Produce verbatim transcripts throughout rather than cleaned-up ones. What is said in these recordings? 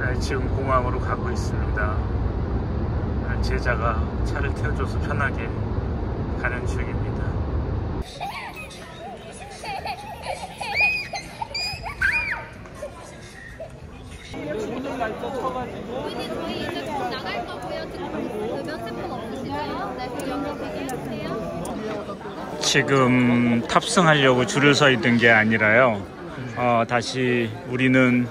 네, 지금 공항으로 가고 있습니다. 제자가 차를 태워줘서 편하게 가는 중입니다. 오늘 날짜 쳐가지고 고객님 저희 이제 곧 나갈 거고요. 지금 면세품 없으시죠? 네, 그 연락 드릴게요. 지금 탑승하려고 줄을 서 있는 게 아니라요. 어, 다시 우리는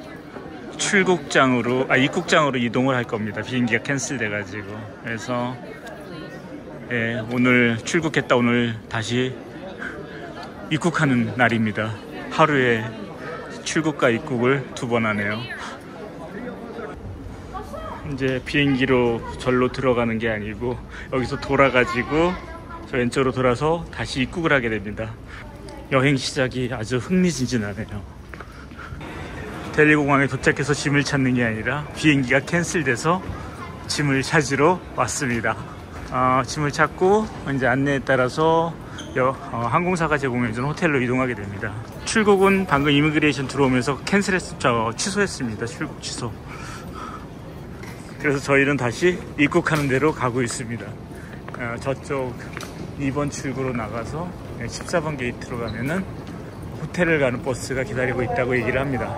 출국장으로, 아 입국장으로 이동을 할 겁니다. 비행기가 캔슬돼 가지고. 그래서 예, 오늘 출국했다 오늘 다시 입국하는 날입니다. 하루에 출국과 입국을 두 번 하네요. 이제 비행기로 절로 들어가는 게 아니고 여기서 돌아가지고 저 왼쪽으로 돌아서 다시 입국을 하게 됩니다. 여행 시작이 아주 흥미진진하네요. 델리 공항에 도착해서 짐을 찾는 게 아니라 비행기가 캔슬돼서 짐을 찾으러 왔습니다. 어, 짐을 찾고 이제 안내에 따라서 여, 어, 항공사가 제공해준 호텔로 이동하게 됩니다. 출국은 방금 이미그레이션 들어오면서 캔슬했, 저, 취소했습니다. 출국 취소. 그래서 저희는 다시 입국하는 데로 가고 있습니다. 어, 저쪽 이 번 출구로 나가서 십사 번 게이트로 가면은 호텔을 가는 버스가 기다리고 있다고 얘기를 합니다.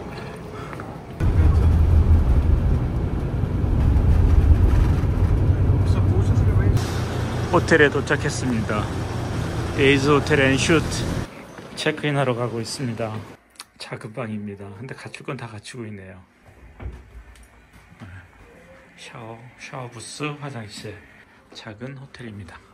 호텔에 도착했습니다. 에이즈 호텔 앤 슈트 체크인 하러 가고 있습니다. 작은 방입니다. 근데 갖출 건 다 갖추고 있네요. 샤워, 샤워 부스, 화장실, 작은 호텔입니다.